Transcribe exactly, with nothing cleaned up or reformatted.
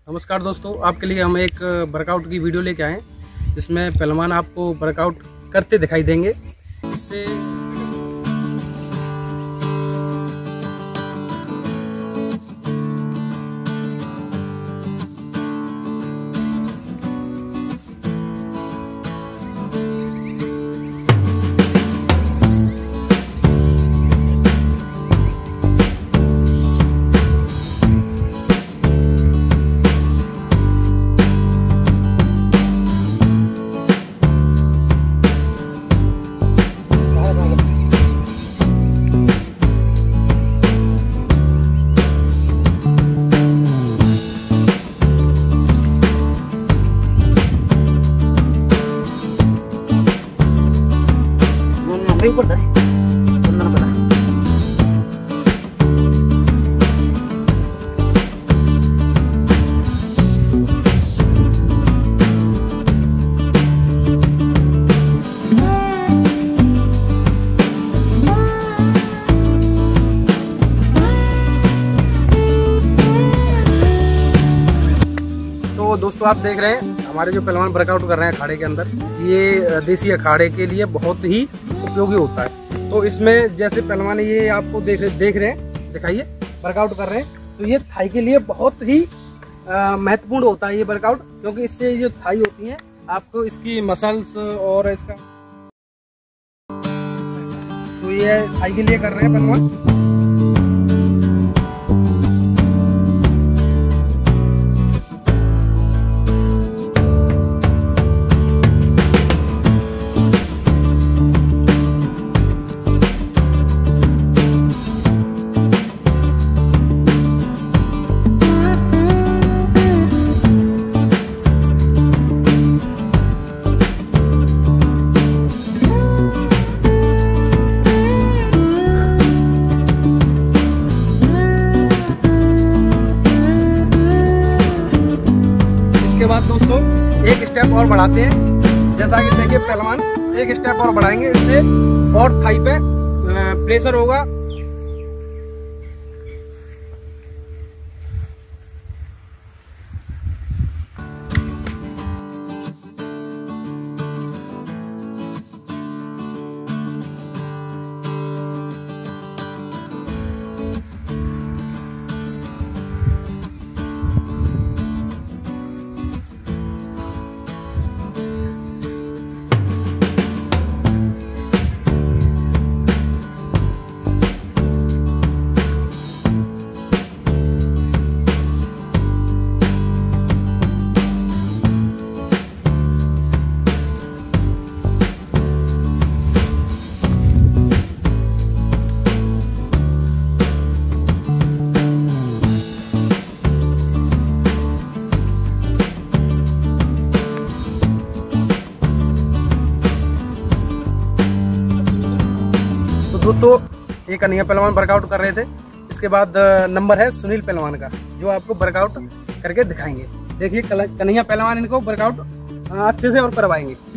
नमस्कार दोस्तों, आपके लिए हम एक वर्कआउट की वीडियो लेके आए हैं जिसमें पहलवान आपको वर्कआउट करते दिखाई देंगे। इससे ऊपर था पता तो दोस्तों आप देख रहे हैं हमारे जो पहलवान वर्कआउट कर रहे हैं अखाड़े के अंदर, ये देसी अखाड़े के लिए बहुत ही उपयोगी होता है। तो इसमें जैसे पहलवान ये आपको देख देख रहे हैं, दिखाइए वर्कआउट कर रहे हैं, तो ये थाई के लिए बहुत ही महत्वपूर्ण होता है ये वर्कआउट, क्योंकि इससे जो थाई होती है आपको इसकी मसल्स और इसका, तो ये थाई के लिए कर रहे हैं पहलवान। इसके बाद दोस्तों एक स्टेप और बढ़ाते हैं। जैसा कि देखिए पहलवान एक स्टेप और बढ़ाएंगे, इससे और थाई पे प्रेशर होगा। दोस्तों ये कन्हैया पहलवान वर्कआउट कर रहे थे। इसके बाद नंबर है सुनील पहलवान का, जो आपको वर्कआउट करके दिखाएंगे। देखिए कन्हैया पहलवान इनको वर्कआउट अच्छे से और करवाएंगे।